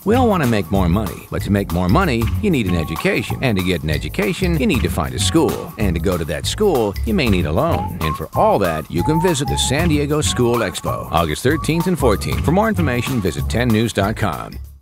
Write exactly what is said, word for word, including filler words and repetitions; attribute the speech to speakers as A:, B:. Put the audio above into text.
A: We all want to make more money, but to make more money, you need an education. And to get an education, you need to find a school. And to go to that school, you may need a loan. And for all that, you can visit the San Diego School Expo, August thirteenth and fourteenth. For more information, visit ten news dot com.